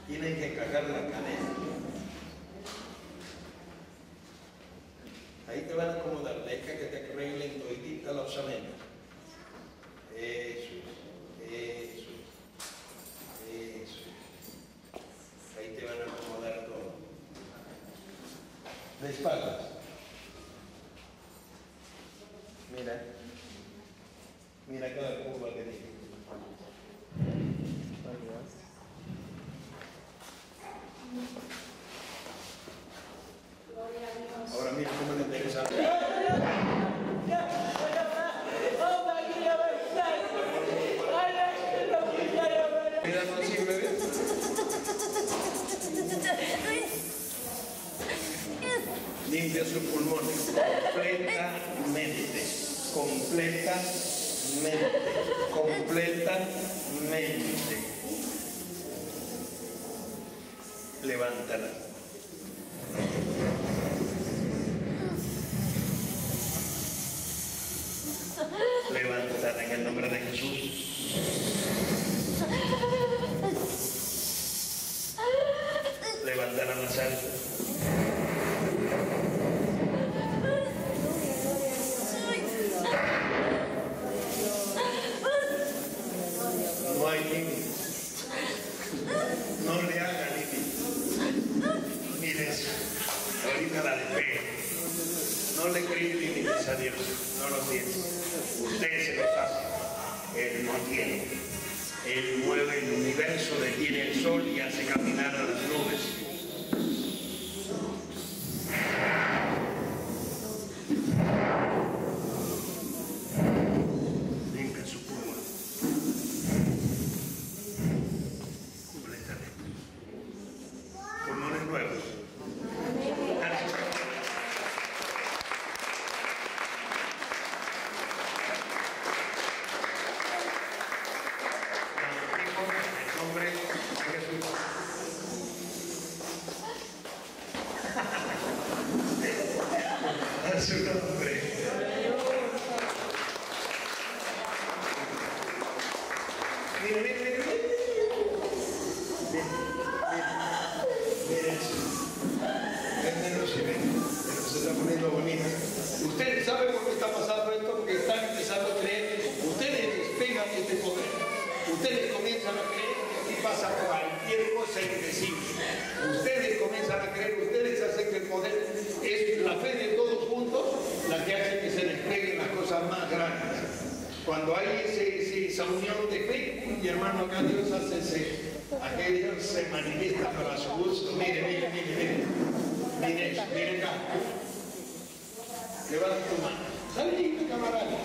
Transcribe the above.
Tienen que encajar la cadena. Ahí te van a acomodar, deja que te arreglen toditita la osamenta. Eso es. Ahí te van a acomodar todo. De espaldas. Mira cada curva que tiene. Ahora mira cómo le interesa. Mira, no así, bebé. Limpia sus pulmones completamente. Levántala. Levántala en el nombre de Jesús. Levántala más alto. No hay límites. No le haga límites. Mire eso. Ahorita la despega. No le cree límites a Dios. No lo tiene. Usted se los hace. Él no tiene. Él mueve el universo, detiene el sol y hace caminar a las nubes. Limpia su pulmón. Completamente. Pulmones nuevos. A su nombre. Mira. Mira eso. Pero se está poniendo bonita. Ustedes saben por qué está pasando esto, porque están empezando a creer. Ustedes despegan este poder. Ustedes comienzan a creer que aquí pasa cualquier cosa indecible. Ustedes comienzan a creer, ustedes hacen que el poder es la fe de todos juntos la que hace que se despeguen las cosas más grandes. Cuando hay esa unión de fe, mi hermano, acá Dios hace que Dios se manifiesta para su gusto. Mire acá. Levanta tu mano. Sale, camarada.